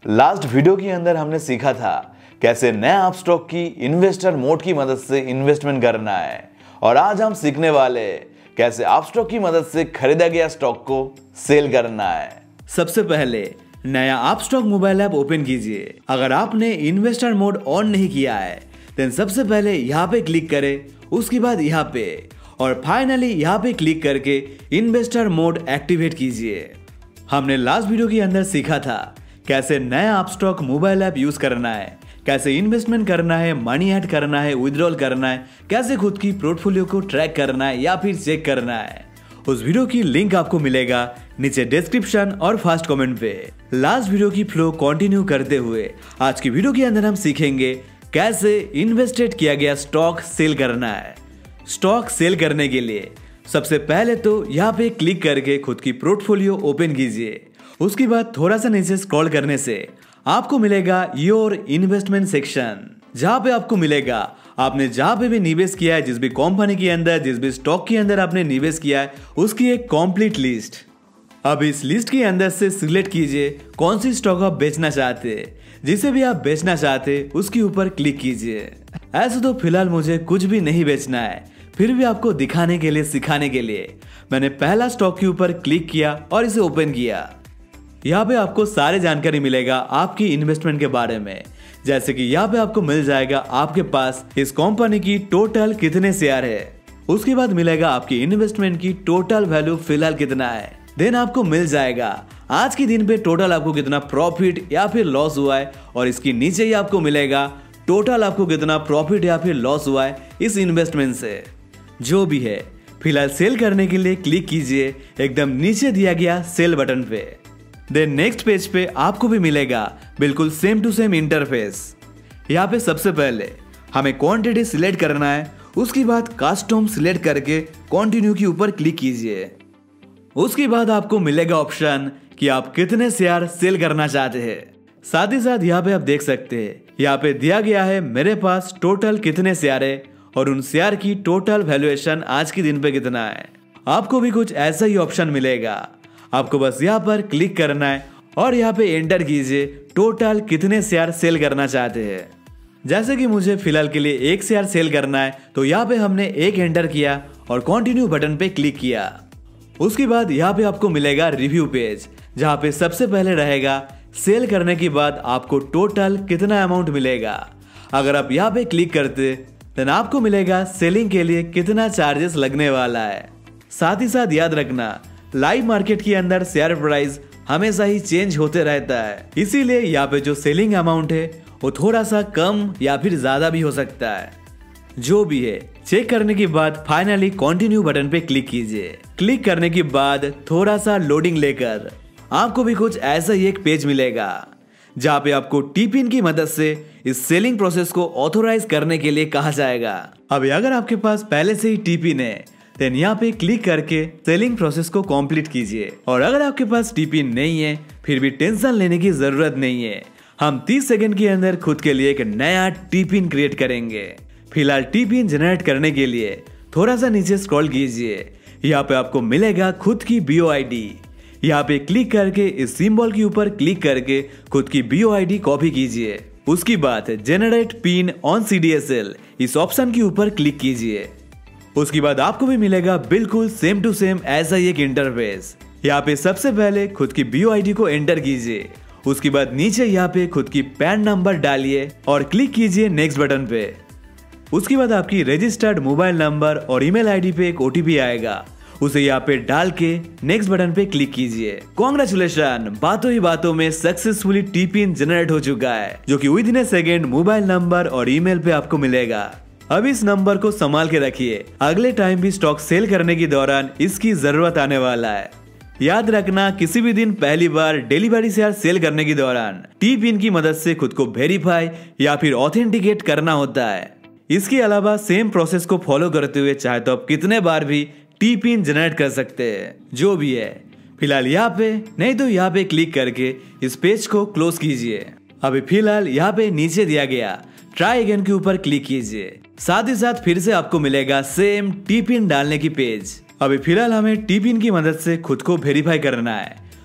Last video के अंदर हमने सीखा था कैसे नए आप स्टॉक की इन्वेस्टर मोड की मदद से इन्वेस्टमेंट करना है, और आज हम सीखने वाले कैसे आप स्टॉक की मदद से खरीदा गया स्टॉक को सेल करना है। सबसे पहले नया आप स्टॉक मोबाइल ऐप ओपन कीजिए। अगर आपने इन्वेस्टर मोड ऑन नहीं किया है देन सबसे पहले यहाँ पे क्लिक करें, उसके बाद यहाँ पे और फाइनली यहाँ पे क्लिक करके इन्वेस्टर मोड एक्टिवेट कीजिए। हमने लास्ट वीडियो के अंदर सीखा था कैसे नया आप स्टॉक मोबाइल ऐप यूज करना है, कैसे इन्वेस्टमेंट करना है, मनी ऐड करना है, विड्रॉल करना है, कैसे खुद की पोर्टफोलियो को ट्रैक करना है या फिर चेक करना है। उस वीडियो की लिंक आपको मिलेगा नीचे डिस्क्रिप्शन और फर्स्ट कमेंट पे। लास्ट वीडियो की फ्लो कंटिन्यू करते हुए आज की वीडियो के अंदर हम सीखेंगे कैसे इन्वेस्टेड किया गया स्टॉक सेल करना है। स्टॉक सेल करने के लिए सबसे पहले तो यहाँ पे क्लिक करके खुद की पोर्टफोलियो ओपन कीजिए। उसके बाद थोड़ा सा नीचे स्क्रॉल करने से आपको मिलेगा योर इन्वेस्टमेंट सेक्शन, जहाँ पे आपको मिलेगा आपने जहाँ पे भी निवेश किया है, जिस भी कंपनी के अंदर, जिस भी स्टॉक के अंदर आपने निवेश किया है उसकी एक कंप्लीट लिस्ट। अब इस लिस्ट के अंदर से सिलेक्ट कीजिए कौन सी स्टॉक आप बेचना चाहते हैं। जिसे भी आप बेचना चाहते हैं उसके ऊपर क्लिक कीजिए। ऐसे तो फिलहाल मुझे कुछ भी नहीं बेचना है, फिर भी आपको दिखाने के लिए, सिखाने के लिए मैंने पहला स्टॉक के ऊपर क्लिक किया और इसे ओपन किया। यहाँ पे आपको सारी जानकारी मिलेगा आपकी इन्वेस्टमेंट के बारे में, जैसे कि यहाँ पे आपको मिल जाएगा आपके पास इस कंपनी की टोटल कितने शेयर है, उसके बाद मिलेगा आपकी इन्वेस्टमेंट की टोटल वैल्यू फिलहाल कितना है, देन आपको मिल जाएगा आज के दिन पे टोटल आपको कितना प्रॉफिट या फिर लॉस हुआ है, और इसके नीचे ही आपको मिलेगा टोटल आपको कितना प्रॉफिट या फिर लॉस हुआ है इस इन्वेस्टमेंट से। जो भी है फिलहाल सेल करने के लिए क्लिक कीजिए एकदम नीचे दिया गया सेल बटन पे। देन नेक्स्ट पेज पे आपको भी मिलेगा बिल्कुल सेम टू सेम इंटरफेस। यहाँ पे सबसे पहले हमें क्वांटिटी सिलेक्ट करना है, उसके बाद कस्टम सिलेक्ट करके कंटिन्यू के ऊपर क्लिक कीजिए। उसके बाद आपको मिलेगा ऑप्शन कि आप कितने शेयर सेल करना चाहते हैं। साथ ही साथ यहाँ पे आप देख सकते हैं यहाँ पे दिया गया है मेरे पास टोटल कितने शेयर है और उन शेयर की टोटल वैल्यूएशन आज के दिन पे कितना है। आपको भी कुछ ऐसा ही ऑप्शन मिलेगा, आपको बस यहाँ पर क्लिक करना है और यहाँ पे एंटर कीजिए टोटल कितने शेयर सेल करना चाहते हैं। जैसे कि मुझे फिलहाल के लिए एक शेयर सेल करना है तो यहाँ पे हमने एक एंटर किया और कंटिन्यू बटन पे क्लिक किया। उसके बाद यहाँ पे आपको मिलेगा रिव्यू पेज, जहाँ पे सबसे पहले रहेगा सेल करने के बाद आपको टोटल कितना अमाउंट मिलेगा। अगर आप यहाँ पे क्लिक करते देन आपको मिलेगा सेलिंग के लिए कितना चार्जेस लगने वाला है। साथ ही साथ याद रखना लाइव मार्केट के अंदर शेयर प्राइस हमेशा ही चेंज होते रहता है, इसीलिए यहाँ पे जो सेलिंग अमाउंट है वो थोड़ा सा कम या फिर ज्यादा भी हो सकता है। जो भी है चेक करने के बाद फाइनली कंटिन्यू बटन पे क्लिक कीजिए। क्लिक करने के बाद थोड़ा सा लोडिंग लेकर आपको भी कुछ ऐसा ही एक पेज मिलेगा, जहाँ पे आपको टी-पिन की मदद से इस सेलिंग प्रोसेस को ऑथोराइज करने के लिए कहा जाएगा। अभी अगर आपके पास पहले से ही टी-पिन है देन यहाँ पे क्लिक करके सेलिंग प्रोसेस को कंप्लीट कीजिए, और अगर आपके पास टी-पिन नहीं है फिर भी टेंशन लेने की जरूरत नहीं है। हम 30 सेकंड के अंदर खुद के लिए एक नया टी-पिन क्रिएट करेंगे। फिलहाल टी-पिन जनरेट करने के लिए थोड़ा सा नीचे स्क्रॉल कीजिए, यहाँ पे आपको मिलेगा खुद की BOID। यहाँ पे क्लिक करके इस सिंबल के ऊपर क्लिक करके खुद की BOID कॉपी कीजिए। उसकी बाद जनरेट पिन ऑन CDSL इस ऑप्शन के ऊपर क्लिक कीजिए। उसके बाद आपको भी मिलेगा बिल्कुल सेम टू सेम ऐसा ही एक इंटरफेस। यहाँ पे सबसे पहले खुद की BOID को एंटर कीजिए, उसके बाद नीचे यहाँ पे खुद की पैन नंबर डालिए और क्लिक कीजिए नेक्स्ट बटन पे। उसके बाद आपकी रजिस्टर्ड मोबाइल नंबर और ईमेल आईडी पे एक OTP आएगा, उसे यहाँ पे डाल के नेक्स्ट बटन पे क्लिक कीजिए। कांग्रेचुलेशन, बातों ही बातों में सक्सेसफुली टी-पिन जनरेट हो चुका है, जो कि within a second mobile number और ईमेल पे आपको मिलेगा। अब इस नंबर को संभाल के रखिए, अगले टाइम भी स्टॉक सेल करने के दौरान इसकी जरूरत आने वाला है। याद रखना किसी भी दिन पहली बार डिलीवरी शेयर सेल करने के दौरान टी-पिन की मदद से खुद को वेरीफाई या फिर ऑथेंटिकेट करना होता है। इसके अलावा सेम प्रोसेस को फॉलो करते हुए चाहे तो आप कितने बार भी टी-पिन जनरेट कर सकते हैं। जो भी है फिलहाल यहाँ पे, नहीं तो यहाँ पे क्लिक करके इस पेज को क्लोज कीजिए। अभी फिलहाल यहाँ पे नीचे दिया गया ट्राई अगेन के ऊपर क्लिक कीजिए। साथ ही साथ फिर से आपको मिलेगा सेम टी-पिन डालने की पेज। अभी फिलहाल हमें टी-पिन की मदद से खुद को वेरीफाई करना है,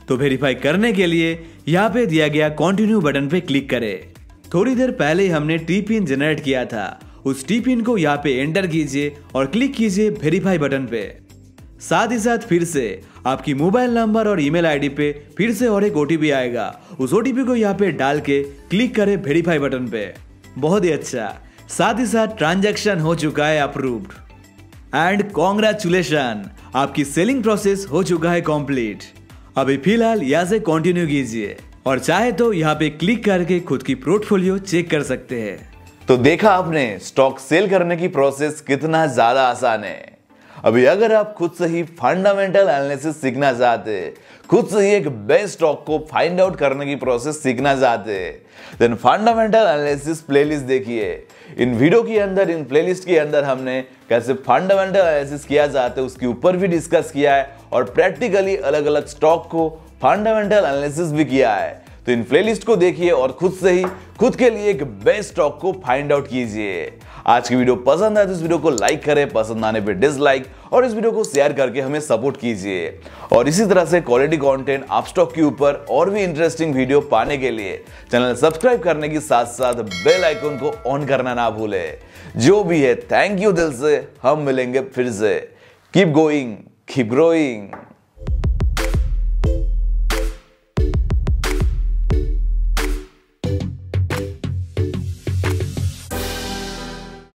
तो वेरीफाई करने के लिए यहाँ पे दिया गया कंटिन्यू बटन पे क्लिक करें। थोड़ी देर पहले ही हमने टी पिन जनरेट किया था, उस टी पिन को यहाँ पे एंटर कीजिए और क्लिक कीजिए वेरीफाई बटन पे। साथ ही साथ फिर से आपकी मोबाइल नंबर और ईमेल आईडी पे फिर से और एक ओटीपी आएगा, उस ओटीपी को यहाँ पे डाल के क्लिक करें वेरीफाई बटन पे। बहुत ही अच्छा, साथ ही साथ ट्रांजैक्शन हो चुका है अप्रूव्ड एंड कॉन्ग्रेचुलेशन, आपकी सेलिंग प्रोसेस हो चुका है कंप्लीट। अभी फिलहाल यहाँ से कंटिन्यू कीजिए और चाहे तो यहाँ पे क्लिक करके खुद की पोर्टफोलियो चेक कर सकते हैं। तो देखा आपने स्टॉक सेल करने की प्रोसेस कितना ज्यादा आसान है। अभी अगर आप खुद से ही फंडामेंटल एनालिसिस सीखना चाहते, खुद से ही एक बेस्ट स्टॉक को फाइंड आउट करने की प्रोसेस सीखना चाहते, देन फंडामेंटल एनालिसिस प्लेलिस्ट देखिए। इन वीडियो के अंदर, इन प्लेलिस्ट के अंदर हमने कैसे फंडामेंटल एनालिसिस किया जाता है उसके ऊपर भी डिस्कस किया है और प्रैक्टिकली अलग अलग स्टॉक को फंडामेंटल एनालिसिस भी किया है। तो इन प्लेलिस्ट को देखिए और खुद से ही खुद के लिए एक बेस्ट स्टॉक को फाइंड आउट कीजिए। आज की वीडियो पसंद आए तो इस वीडियो को लाइक करें, पसंद आने पे डिसलाइक, और इस वीडियो को शेयर करके हमें सपोर्ट कीजिए। और इसी तरह से क्वालिटी कंटेंट अपस्टॉक के ऊपर और भी इंटरेस्टिंग वीडियो पाने के लिए चैनल सब्सक्राइब करने के साथ साथ बेल आइकन को ऑन करना ना भूले। जो भी है, थैंक यू दिल से। हम मिलेंगे फिर से। Keep going, keep growing.